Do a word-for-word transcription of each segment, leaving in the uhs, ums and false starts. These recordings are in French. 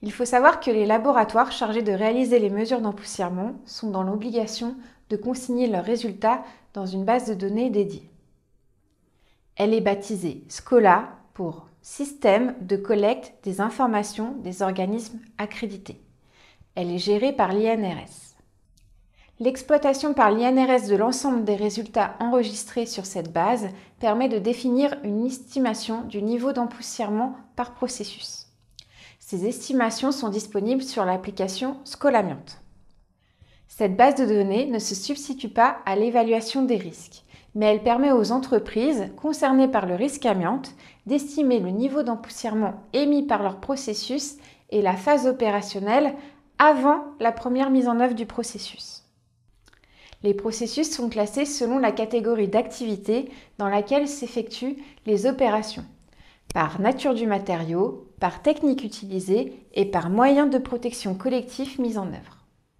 Il faut savoir que les laboratoires chargés de réaliser les mesures d'empoussièrement sont dans l'obligation de consigner leurs résultats dans une base de données dédiée. Elle est baptisée SCOLA pour Système de collecte des informations des organismes accrédités. Elle est gérée par l'I N R S. L'exploitation par l'I N R S de l'ensemble des résultats enregistrés sur cette base permet de définir une estimation du niveau d'empoussièrement par processus. Ces estimations sont disponibles sur l'application Scolamiante. Cette base de données ne se substitue pas à l'évaluation des risques, mais elle permet aux entreprises concernées par le risque amiante d'estimer le niveau d'empoussièrement émis par leur processus et la phase opérationnelle avant la première mise en œuvre du processus. Les processus sont classés selon la catégorie d'activité dans laquelle s'effectuent les opérations, par nature du matériau, par technique utilisée et par moyen de protection collectif mis en œuvre.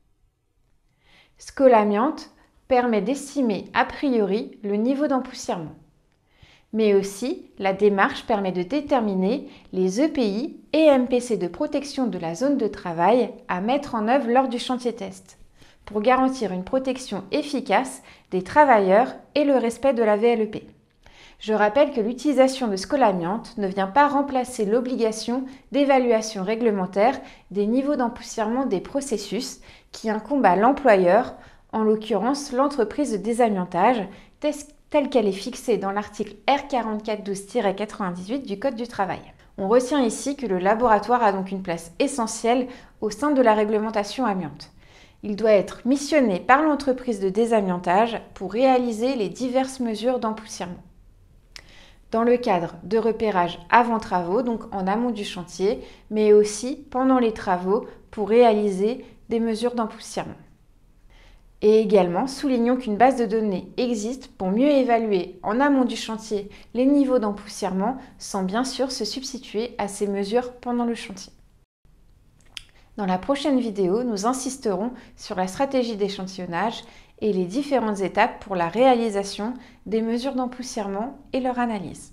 Scolamiante permet d'estimer a priori le niveau d'empoussièrement. Mais aussi, la démarche permet de déterminer les E P I et M P C de protection de la zone de travail à mettre en œuvre lors du chantier test, pour garantir une protection efficace des travailleurs et le respect de la V L E P. Je rappelle que l'utilisation de Scolamiante ne vient pas remplacer l'obligation d'évaluation réglementaire des niveaux d'empoussièrement des processus qui incombe à l'employeur, en l'occurrence l'entreprise de désamiantage, telle qu'elle est fixée dans l'article R quarante-quatre douze tiret quatre-vingt-dix-huit du Code du travail. On retient ici que le laboratoire a donc une place essentielle au sein de la réglementation amiante. Il doit être missionné par l'entreprise de désamiantage pour réaliser les diverses mesures d'empoussièrement. Dans le cadre de repérage avant travaux, donc en amont du chantier, mais aussi pendant les travaux pour réaliser des mesures d'empoussièrement. Et également, soulignons qu'une base de données existe pour mieux évaluer en amont du chantier les niveaux d'empoussièrement sans bien sûr se substituer à ces mesures pendant le chantier. Dans la prochaine vidéo, nous insisterons sur la stratégie d'échantillonnage et les différentes étapes pour la réalisation des mesures d'empoussièrement et leur analyse.